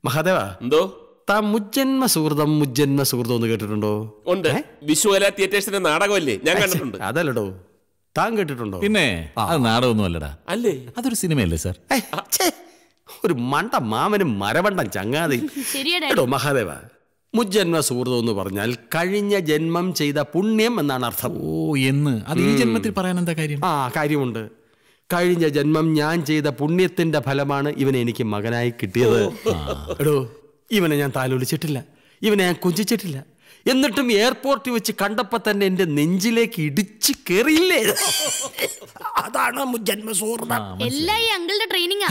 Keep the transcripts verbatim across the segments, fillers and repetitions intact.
മഹാദേവ, എന്തോ താ മുജ്ജന്മ സുഹൃതം മുജ്ജന്മ സുഹൃതം എന്ന് കേട്ടിട്ടുണ്ടോ? ഉണ്ട്. വിശ്വകല തിയേറ്റേഴ്സിന്റെ നാടകമല്ലേ, ഞാൻ കണ്ടിട്ടുണ്ട്. അതല്ലടോ, താൻ കേട്ടിട്ടുണ്ടോ? പിന്നെ അത് നാടകമൊന്നും അല്ലടാ. അല്ലേ? അതൊരു സിനിമയല്ലേ സാർ? ഒരു മണ്ട മാമനും മരവണ്ടൻ ചങ്ങാതി. എടോ മഹാദേവ, മുജ്ജന്മ സുഹൃതം എന്ന് പറഞ്ഞാൽ കഴിഞ്ഞ ജന്മം ചെയ്ത പുണ്യം എന്നാണ് അർത്ഥം. ഓ, എന്ന് അത് ഈ ജന്മത്തിൽ പറയാൻ എന്താ കാര്യം? ആ, കാര്യമുണ്ട്. കഴിഞ്ഞ ജന്മം ഞാൻ ചെയ്ത പുണ്യത്തിന്റെ ഫലമാണ് ഇവനെ എനിക്ക് മകനായി കിട്ടിയത്. എടോ, ഇവനെ ഞാൻ താലോലിച്ചിട്ടില്ല, ഇവനെ ഞാൻ കൊഞ്ചിച്ചിട്ടില്ല. എന്നിട്ടും എയർപോർട്ടിൽ വെച്ച് കണ്ടപ്പോ തന്നെ എന്റെ നെഞ്ചിലേക്ക് ഇടിച്ചു കേറിയില്ലേ? അതാണ് മുജ്ജന്മ സുഹൃതം. എല്ലാം ഈ അങ്കിളുടെ ട്രെയിനിങ്ങാ.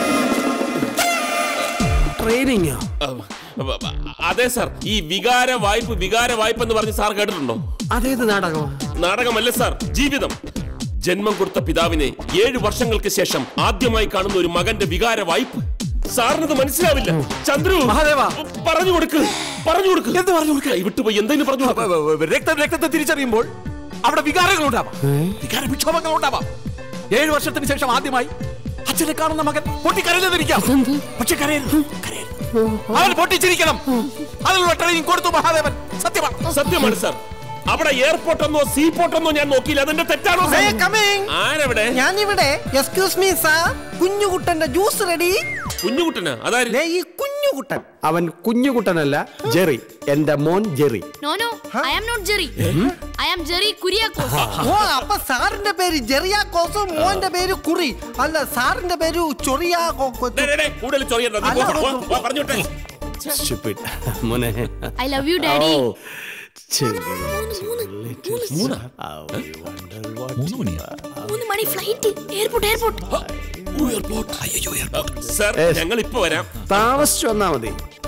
ട്രെയിനിങ്ങോ? അതെ സാർ. ഈ വികാര വായ്പ വികാര വായ്പ എന്ന് പറഞ്ഞ് സാർ കേട്ടിട്ടുണ്ടോ? അതേത് നാടകം? നാടകമല്ല സാർ, ജീവിതം. ജന്മം കൊടുത്ത പിതാവിനെ ഏഴു വർഷങ്ങൾക്ക് ശേഷം ആദ്യമായി കാണുന്ന ഒരു മകന്റെ വികാര വായ്പ. സാറിനത് മനസ്സിലാവില്ല. ചന്ദ്രു, പറഞ്ഞു കൊടുക്ക്, പറഞ്ഞു കൊടുക്ക്. എന്ത് പറഞ്ഞു കൊടുക്ക? വിട്ടുപോയി എന്തെങ്കിലും പറഞ്ഞു. രക്തം രക്തത്തെ തിരിച്ചറിയുമ്പോൾ അവിടെ വികാരങ്ങൾ ഉണ്ടാവാം, വികാര വിക്ഷോഭങ്ങൾ ഉണ്ടാവാം. ഏഴു വർഷത്തിന് ശേഷം ആദ്യമായി അച്ഛനെ കാണുന്ന മകൻ പൊട്ടിക്കരഞ്ഞതിരിക്കാം. പക്ഷെ കരയരുത്, അവൻ പൊട്ടിച്ചിരിക്കണം. അതിനുള്ള ട്രെയിനിങ് കൊടുത്തു മഹാദേവൻ. സത്യമാണ്, സത്യമാണ് സാർ. അവിടെ എയർപോർട്ടെന്നോ സീപോർട്ടെന്നോ ഞാൻ നോക്കിയില്ല. അതെന്റെ തെറ്റാണോ? ആരവിടെ? ഞാനിവിടെ. എക്സ്ക്യൂസ് മീ സാർ, കുഞ്ഞുകുട്ടന്റെ ജ്യൂസ് റെഡി. കുഞ്ഞുകുട്ടനാ? അതായത് ഈ കുഞ്ഞുകുട്ടൻ. അവൻ കുഞ്ഞുകുട്ടനല്ല, ജെറി. എന്റെ മോൻ Jerry. No no, I am not Jerry. I am Jerry Kuriakose. ഓ, അപ്പൊ സാറിന്റെ പേര് ജെറിയാക്കോസും മോന്റെ പേര് കുറി. അല്ല, സാറിന്റെ പേര് ചൊറിയാക്കോസ്. കൂടുതൽ ചൊറിയണ്ട, പറഞ്ഞോട്ടെ. മോനെ, ഐ ലവ് യു ഡാഡി. മൂന്ന് മണി ഫ്ലൈറ്റ്. Airport airport. സാർ, ഞങ്ങൾ ഇപ്പൊ വരാം. താമസിച്ചു വന്നാ മതി.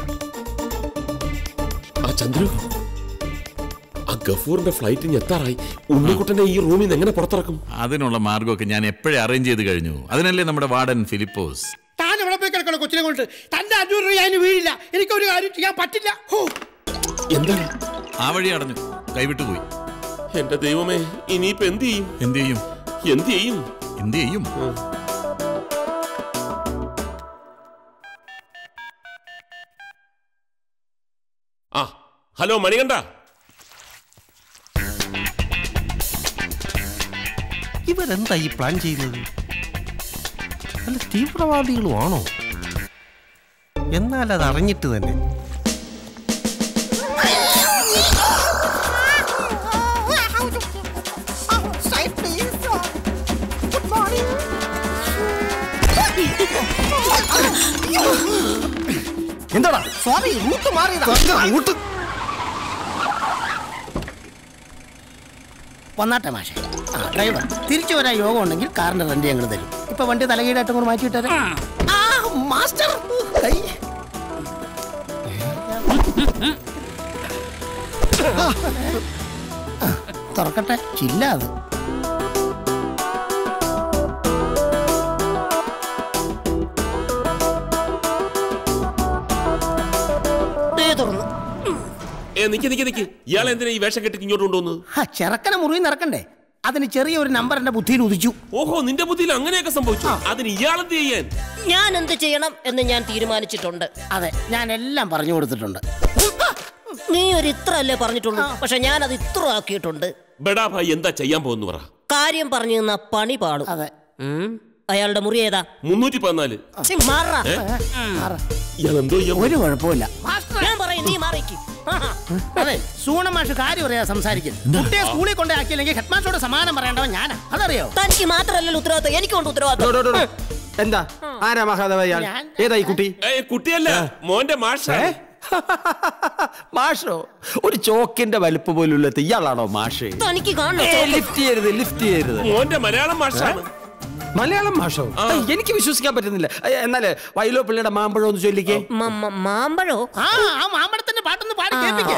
ആ ചന്ദ്രു, ആ ഗഫൂറിന്റെ ഫ്ലൈറ്റിന് എത്താറായി. ഉണ്ണിക്കുട്ടനെ ഈ റൂമിൽ നിന്ന് എങ്ങനെ പുറത്തിറക്കും? അതിനുള്ള മാർഗമൊക്കെ ഞാൻ എപ്പോഴും അറേഞ്ച് ചെയ്ത് കഴിഞ്ഞു. അതിനല്ലേ നമ്മുടെ വാർഡൻ ഫിലിപ്പോസ്. താൻ എവിടെ പോയി കിടക്കണം കൊച്ചിനെ കൊണ്ട്? തന്റെ അഞ്ഞൂറ് രൂപ അതിന് വീഴില്ല. എനിക്കൊരു കാര്യം ചെയ്യാൻ പറ്റില്ല. എന്താണ്? ആ വഴി അടഞ്ഞു, കൈവിട്ടുപോയി. എന്റെ ദൈവമേ, ഇനിയിപ്പോ എന്ത് ചെയ്യും? എന്ത് ചെയ്യും എന്ത് ചെയ്യും എന്ത് ചെയ്യും ആ, ഹലോ മണികണ്ഠ. ഇവരെന്താ ഈ പ്ലാൻ ചെയ്യുന്നത്? അല്ല, തീവ്രവാദികളും ആണോ? എന്നാൽ അത് അറിഞ്ഞിട്ട് തന്നെ. എന്താടാ സ്വാമി, റൂട്ട് മാറിയതാ. വന്നാട്ടെ മാഷെ. ആ ഡ്രൈവർ, തിരിച്ചു വരാൻ യോഗം ഉണ്ടെങ്കിൽ കാറിന്റെ റെന്റ് ഞങ്ങൾ തരും. ഇപ്പൊ വണ്ടി തലകീഴായിട്ട് കൂടെ മാറ്റി വിട്ടാരെ. മാസ്റ്റർ തുറക്കട്ടെ, ചില്ല അത്. ഇയാൾ എന്തിനാ ഈ വേഷം കെട്ടി ഇങ്ങോട്ട് കൊണ്ടുവന്നത്? ചെറുക്കനെ മുറിയിൽ നിറക്കണ്ടേ? അതിന് ചെറിയൊരു നമ്പർ എന്റെ ബുദ്ധിയിൽ ഉദിച്ചു. ഓഹോ, നിന്റെ ബുദ്ധിയിൽ അങ്ങനെയൊക്കെ സംഭവിച്ചു. അതിന് ഇയാൾ എന്ത് ചെയ്യാൻ? ഞാൻ എന്ത് ചെയ്യണം എന്ന് ഞാൻ തീരുമാനിച്ചിട്ടുണ്ട്. അതെ, ഞാൻ എല്ലാം പറഞ്ഞു കൊടുത്തിട്ടുണ്ട്. നീ ഒരു ഇത്ര അല്ലേ പറഞ്ഞിട്ടുള്ളൂ, പക്ഷെ ഞാൻ അത് ഇത്ര ആക്കിയിട്ടുണ്ട്. ബെടാ ഭായി, എന്താ ചെയ്യാൻ പോകുന്നു പറ. കാര്യം പറഞ്ഞു തന്ന പണി പാടും. അതെ. അയാളുടെ മുറി ഏതാ? മുന്നൂറ്റി പതിനാല്. ഒരു കുഴപ്പമില്ല. ഞാൻ പറയും, നീ മാറിക്ക്. അതെ, സൂണ മാഷ് കാര്യം പറയാ സംസാരിക്കും. കുട്ടിയെ സ്കൂളിൽ കൊണ്ടേ ആക്കിയില്ലെങ്കിൽ ഹെഡ് മാസ്റ്ററോട് സമാനം പറയേണ്ടവൻ ഞാനാ. അതറിയോ? തനിക്ക് മാത്രമല്ലല്ലോ ഉത്തരവാദിത്വം, എനിക്കുണ്ട് ഉത്തരവാദിത്വം. എന്താ? ആരാ മഹാദേവ? ഏതായി കുട്ടി? കുട്ടിയല്ല, മോന്റെ മാഷ്. മാഷോ? ഒരു ചോക്കിന്റെ വലുപ്പ് പോലുള്ള ഇയാളാണോ മാഷ്? തനിക്ക് കാണണം. ലിഫ്റ്റ് ചെയ്യരുത്, ലിഫ്റ്റ് ചെയ്യരുത്. മോന്റെ മലയാളം മാഷാണ്. മലയാളം മാഷോ? എനിക്ക് വിശ്വസിക്കാൻ പറ്റുന്നില്ല. എന്നാല് വൈലോ പിള്ളയുടെ മാമ്പഴം ഒന്ന് ചൊല്ലിക്കേ. മാമ്പഴോ? ആ മാമ്പഴത്തിന്റെ പാട്ടൊന്ന് പാടി കേൾപ്പിക്കേ.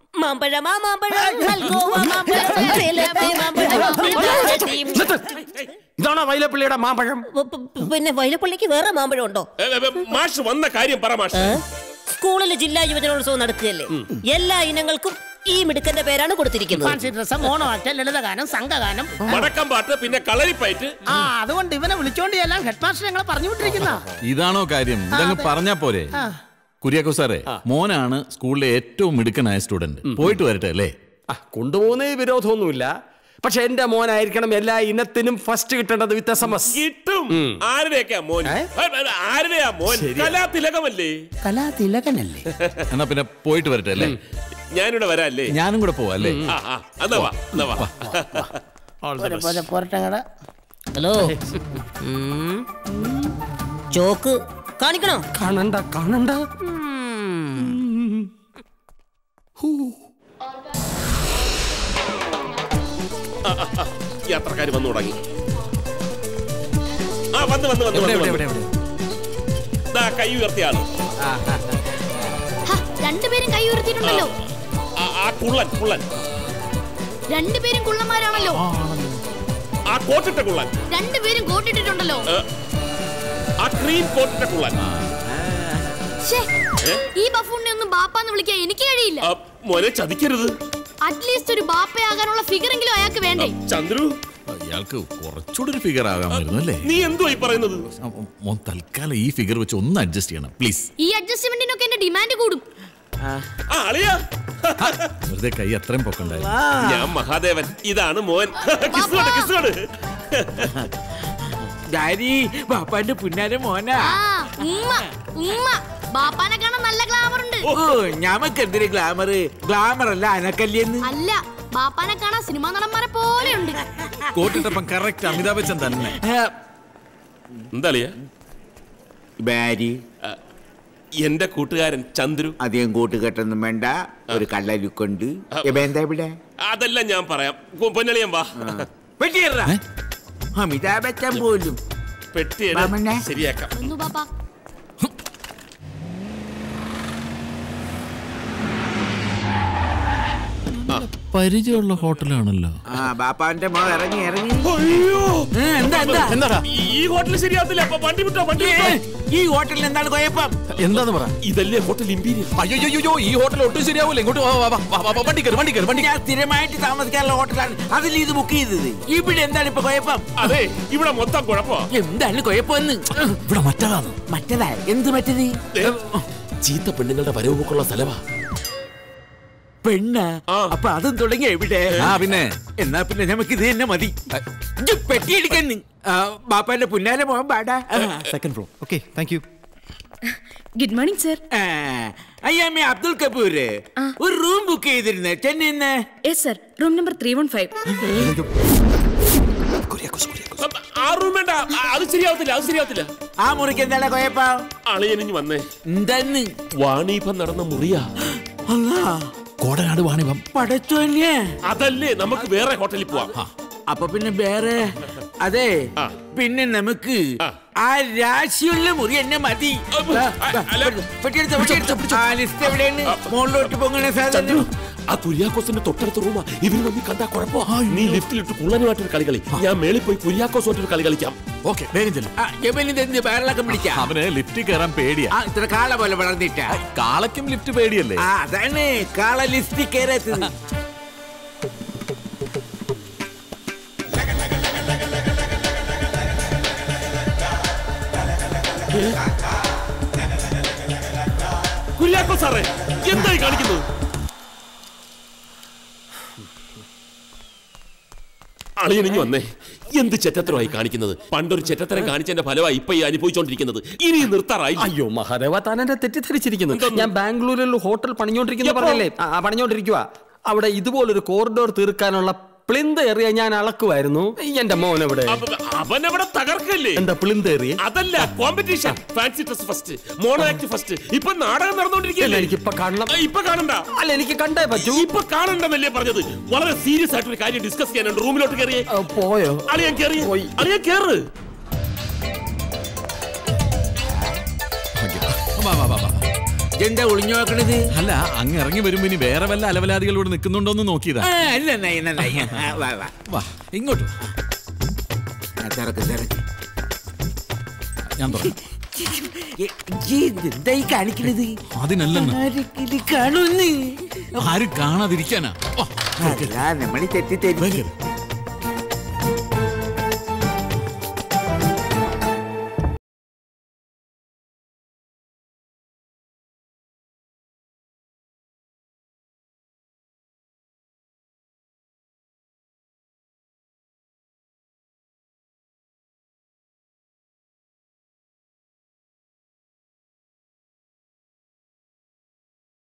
ഇതാണോ വൈലപ്പള്ളിയുടെ മാമ്പഴം? പിന്നെ വൈലപ്പള്ളിക്ക് വേറെ മാമ്പഴം ഉണ്ടോ? മാഷ് വന്ന കാര്യം പറ മാഷ്. സ്കൂളിലെ ജില്ലാ യുവജനോത്സവം നടക്കുകയല്ലേ, എല്ലാ ഇനങ്ങൾക്കും ഈ മിടുക്കന്റെ പേരാണ് കൊടുത്തിരിക്കുന്നത്. മോണോആക്ട്, ലളിതഗാനം, സംഘഗാനം, വടക്കംപാട്ട്, പിന്നെ കളരിപ്പയറ്റ്. ആ അതുകൊണ്ട് ഇവനെ വിളിച്ചോണ്ട് എല്ലാം ഹെഡ് മാസ്റ്റർ ഞങ്ങളെ പറഞ്ഞു വിട്ടിരിക്കുന്ന. ഇതാണോ കാര്യം? ഇതങ്ങ് പറഞ്ഞാ പോരെ? കുര്യാക്കോ സാറേ, മോനാണ് സ്കൂളിലെ ഏറ്റവും മിടുക്കനായ സ്റ്റുഡന്റ്. പോയിട്ട് വരട്ടെ അല്ലേ? കൊണ്ടുപോകുന്ന വിരോധമൊന്നുമില്ല. പക്ഷെ എന്റെ മോനായിരിക്കണം എല്ലാ ഇനത്തിനും ഫസ്റ്റ് കിട്ടേണ്ടത്. വിത്ത് എസ് എം എസ് കിട്ടും. ആരുടെയൊക്കെയാ മോൻ? ആരുടെയാ മോൻ? കലാതിലകമല്ലേ? കലാതിലകനല്ലേ? എന്നാ പിന്നെ പോയിട്ട് വരട്ടെ അല്ലേ? ഞാനിവിടെ വരാല്ലേ? ഞാനും കൂടെ പോവാ അല്ലേ? ഹലോ, ചോക്ക് കാണിക്കണോ? കാണണ്ട കാണണ്ട. യാത്രക്കാർ വന്നു തുടങ്ങി. ആ വന്ന് വന്ന് വന്ന് കൈ ഉയർത്തിയാണ്. രണ്ടുപേരും കൈ ഉയർത്തിയിട്ടുണ്ടല്ലോ. ആ കുള്ളൻ കുള്ളൻ രണ്ടുപേരും കുള്ളന്മാരാണല്ലോ. ആ കോട്ടിട്ട കുള്ളൻ രണ്ടുപേരും കോട്ടിട്ടിട്ടുണ്ടല്ലോ. ആ ക്രീം കോട്ടിട്ട കുള്ളൻ. ഈ ബഫൂണിനെ ഒന്നും ബാപ്പാന്ന് വിളിക്കാൻ എനിക്ക് കഴിയില്ല. മോനെ ചതിക്കരുത്. അറ്റ്ലീസ്റ്റ് ഒരു ബാപ്പയാകാനുള്ള ഫിഗറെങ്കിലും അയാൾക്ക് വേണ്ടേ? ചന്ദ്രു, അയാൾക്ക് കുറച്ചുകൂടി ഒരു ഫിഗർ ആകാമായിരുന്നു അല്ലേ? നീ എന്തുവാ ഈ പറയുന്നത്? മോൻ തൽക്കാലം ഈ ഫിഗർ വെച്ച് ഒന്ന് അഡ്ജസ്റ്റ് ചെയ്യണം പ്ലീസ്. ഈ അഡ്ജസ്റ്റ്മെന്റിനൊക്കെ എന്റെ ഡിമാൻഡ് കൂടും. വെറുതെ കൈ അത്രയും പൊക്കണ്ടായിരുന്നു. ഞാൻ മഹാദേവൻ, ഇതാണ് മോൻ. കിസ്സോട് കിസ്സോട്. ബാപ്പാന്റെ പുന്നാര മോനാ. ബാപ്പാനെ കാണാൻ നല്ല ഗ്ലാമർ ഉണ്ട്. ഞമ്മക്ക് എന്തൊരു ഗ്ലാമർ? ഗ്ലാമർ അല്ല അനക്കല്യെന്ന്. അല്ല, ബാപ്പാനെ കാണാൻ സിനിമാ നടന്മാരെ പോലെ ഉണ്ട്. കോട്ടിട്ടപ്പം കറക്റ്റ് അമിതാഭ് ബച്ചൻ തന്നെ. എന്താ ബാരി? എന്റെ കൂട്ടുകാരൻ ചന്ദ്രു. അധികം കൂട്ടുകെട്ടൊന്നും വേണ്ട, ഒരു കള്ള ലുക്കുണ്ട്. എന്താ ഇവിടെ? അതെല്ലാം ഞാൻ പറയാം. പൊന്നളിയൻ വാ. അമിതാഭ് ബച്ചൻ പോലും പെട്ടിയെ ശരിയാക്കാം. പരിചയമുള്ള ഹോട്ടലാണല്ലോ. ആ ബാപ്പാന്റെ മോൻ ഇറങ്ങി ഇറങ്ങി. ഈ ഹോട്ടൽ ശരിയാത്തില്ല. വണ്ടി വിട്ടോ, വണ്ടി വിട്ടോ. ഈ ഹോട്ടലിൽ എന്താണ് കുഴപ്പം? എന്താന്ന് പറ. ഇതല്ലേ ഹോട്ടൽ ഇമ്പീരിയൽ. അയ്യോ, ഈ ഹോട്ടൽ ഒട്ടും ശരിയാവൂല. ഇങ്ങോട്ട് വണ്ടി കയറി വണ്ടി കയറി വണ്ടി. ഞാൻ സ്ഥിരമായിട്ട് താമസിക്കാനുള്ള ഹോട്ടലാണ്, അതിൽ ഇത് ബുക്ക് ചെയ്തത്. ഇവിടെ എന്താണ് ഇപ്പൊ കുഴപ്പം? അതെ, ഇവിടെ മൊത്തം കുഴപ്പം. എന്താണ് കുഴപ്പമെന്ന്? ഇവിടെ മറ്റതാണ്. മറ്റതാ? എന്ത് മറ്റത്? ചീത്ത പെണ്ണുങ്ങളുടെ വരവുകൊള്ള സ്ഥലമാ. പെണ്ണ? അപ്പൊ അതും തുടങ്ങി എവിടെ? ആ പിന്നെ എന്നാ പിന്നെ നമുക്ക് ഇത് തന്നെ മതി. പെട്ടിയെടുക്കാൻ ബാപ്പാന്റെ പുന്നാലെ മോൻ പാടാ. Second floor. Okay, thank you. Good morning sir. അയ്യാമ്മ അബ്ദുൽ കപൂർ ഒരു റൂം ബുക്ക് ചെയ്തിരുന്നേ ചെന്നൈന്ന്. Yes sir, room number three one five. ആ റൂം വേണ്ട, അത് ശരിയാവത്തില്ല, അത് ശരിയാവത്തില്ല. ആ മുറിക്ക് എന്താണ് കുഴപ്പം? അളിയനിഞ്ഞു വന്നേ. എന്താന്ന്? വാണിഭം നടന്ന മുറിയാ. കോടനാട് വാണിഭം. പടച്ചോന്യേ, അതല്ലേ, നമുക്ക് വേറെ ഹോട്ടലിൽ പോവാം. അപ്പൊ പിന്നെ വേറെ? അതെ, പിന്നെ നമുക്ക് ആ രാശിയുള്ള മുറി എന്നെ മതി. മുകളിലോട്ട് പൊങ്ങണ സാധനം ആ കുര്യാക്കോസിന്റെ തൊട്ടടുത്ത റൂമാ. ഇവര് നമ്മി കണ്ടാ കുഴപ്പോ. നീ ലിഫ്റ്റിലിട്ട് കുള്ളനുമായിട്ടൊരു കളി കളി, ഞാൻ മേളിൽ പോയി കുര്യാക്കോസുമായിട്ടൊരു കളി കളിക്കാം. ഓക്കെ, വേഗം ചെല്ലും. വയറിളക്കം പിടിക്കാം. അവന് ലിഫ്റ്റ് കയറാൻ പേടിയാ. ഇത്ര കാള പോലെ വളർന്നിട്ടാ. കാളയ്ക്കും ലിഫ്റ്റ് പേടിയല്ലേ? അതാണ് കാള ലിഫ്റ്റിൽ കയറരുത്. കുര്യാക്കോ സാറേ, എന്തായി കാണിക്കുന്നത്? അളിയനിഞ്ഞു വന്നേ. എന്ത് ചെറ്റത്തരമായി കാണിക്കുന്നത്? പണ്ടൊരു ചെറ്റത്തരം കാണിച്ചതിന്റെ ഫലമായി ഇപ്പൊ ഈ അനുഭവിച്ചോണ്ടിരിക്കുന്നത്. ഇനി നിർത്താറായി. അയ്യോ മഹാദേവ, താൻ എന്നെ തെറ്റിദ്ധരിച്ചിരിക്കുന്നു. ഞാൻ ബാംഗ്ലൂരിൽ ഹോട്ടൽ പണിഞ്ഞോണ്ടിരിക്കുന്ന പറഞ്ഞല്ലേ? പണിഞ്ഞോണ്ടിരിക്കുക. അവിടെ ഇതുപോലൊരു കോറിഡോർ തീർക്കാനുള്ള പ്ലിന്ത് ഏറിയ ഞാൻ അളക്കുമായിരുന്നു. എന്റെ മോൻ എവിടെ? അവനവിടെ തകർക്കല്ലേ. എന്താ പ്ലിന്ത് ഏറിയ? അതല്ല, competition. Fancy dress first, mono act first. ഇപ്പൊ നാടകം നടന്നുകൊണ്ടിരിക്കുകയല്ലേ. എനിക്ക് ഇപ്പൊ കാണണം. ഇപ്പൊ കാണണ്ട. അല്ല, എനിക്ക് കണ്ടേ പറ്റൂ. ഇപ്പൊ കാണണ്ടെന്നല്ലേ പറഞ്ഞത്? വളരെ സീരിയസ് ആയിട്ട് ഒരു കാര്യം ഡിസ്കസ് ചെയ്യാനുണ്ട്. റൂമിലോട്ട് കയറിയേ. പോയോ? അളിയാൻ കയറി. അളിയാൻ കയറ്. എന്താ ഒളിഞ്ഞു നോക്കണത്? അല്ല, അങ്ങ് ഇറങ്ങി വരുമ്പോ ഇനി വേറെ വല്ല അലവലാദികൾ ഇവിടെ നിൽക്കുന്നുണ്ടോന്ന് നോക്കിയതാ. വാ, ഇങ്ങോട്ട് ഞാൻ എന്തായി കാണിക്കണത്? അതിനല്ലെന്ന്. കാണുന്ന് ആരും കാണാതിരിക്കാനാ. നമ്മള് തെറ്റി തെറ്റി